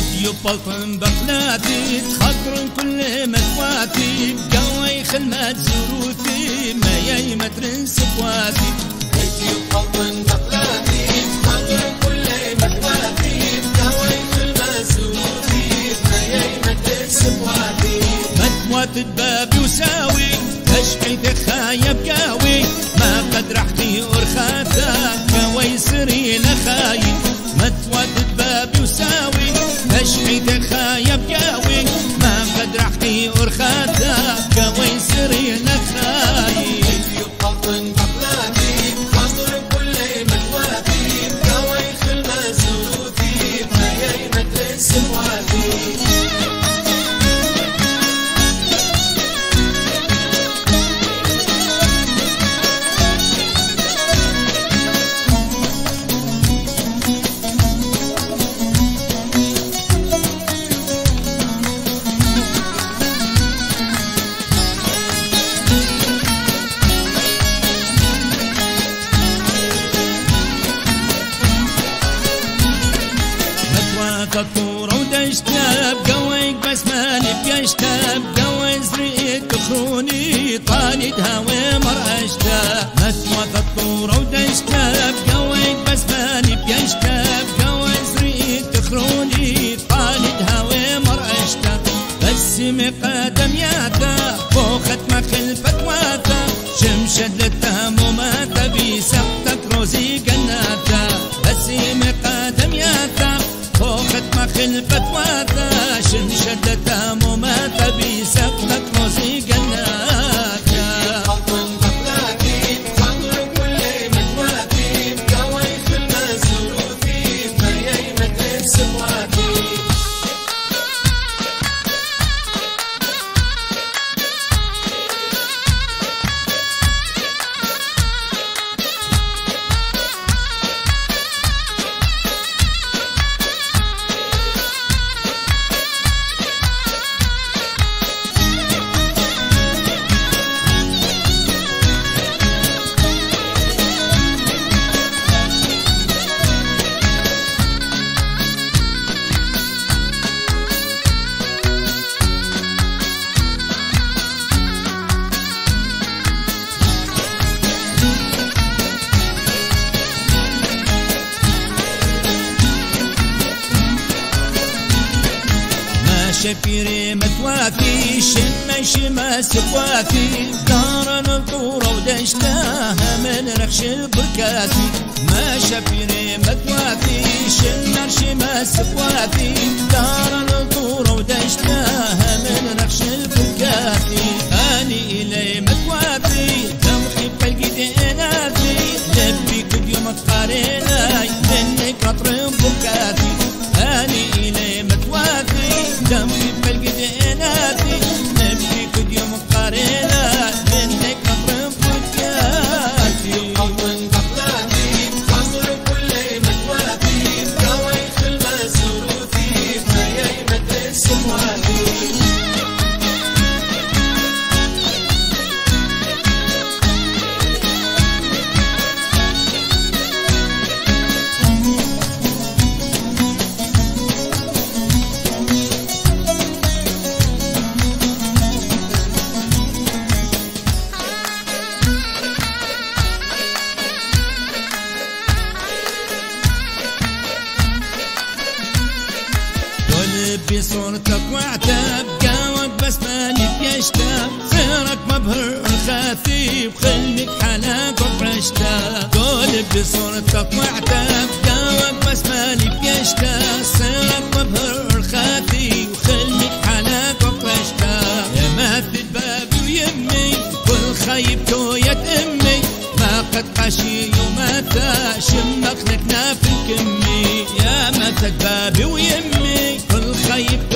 فيديو بلطن بقلاتي تخطر كل مكواتي بقوي خدمات زروتي ما يايمة ترنس بواتي فيديو بلطن بقلاتي تخطر كل مكواتي بقوي خدمات زروتي ما يايمة ترنس بواتي مكوات بابي وساوي تشحيت خايب قاوي ما قد رحتي ورخاتا قوي سري لخاي متوات بابي وساوي تشحيت خايب قاوي ما قد رحتي ورخاتا قوي سري لخاي فيديو بلطن بقلاتي تخطر كل مكواتي بقوي خدمات زروتي ما يايمة ترنس بواتي الطورة ودشتاب قويك بس ماني بيشتاب قوي زريت تخوني طالد هاوي مرأشتاب مثوى الطورة ودشتاب قويك بس ماني بيشتاب قوي زريت تخوني طالد هاوي مرأشتاب بس مقادم ياتا فوخت ما خلفت واتا شمشد للتهمومات بيسقطك روزي قناتا بس مقادم ياتا فوقت ما خلفت واتا شمشدتها مماتا بيسقطك موسيقى الناتا بلطن بقلاتي تخطر كل مكواتي بقوي خدمات زروتي ما يايمة ترنس بواتي شفيري متوافي شمي شما سبواتي دار الطورة ودشتاها من رخش البركاتي ما شفيري متوافي شما سبواتي دار الطورة ودشتاها من رخش البركاتي اني الي متوافي تمخي بقلقي ديناتي لبي كل يوم تقاريناي منك اطرب بركاتي اني الي متوافي دمي بقلقديناتي نبكي كل يوم قارينا منك اطرب بركاتي بلطن بقلاتي تخطر كل مكواتي بقوي خدمات زروتي ما يايمة ترنس بواتي بصورتك واعتاب قاوك بس ماني بيشتاب سيرك مبهر الخاثيب خلمك حلاك وفرشتاب قول بصورتك واعتاب قاوك بس ماني بيشتاب سيرك مبهر الخاثيب خلمك حلاك وفرشتاب يا ماثل بابي ويمي كل خيبته يتمي ما قد قشي وماتا شمك لكنا في الكمي يا ماثل بابي ويمي كل خيب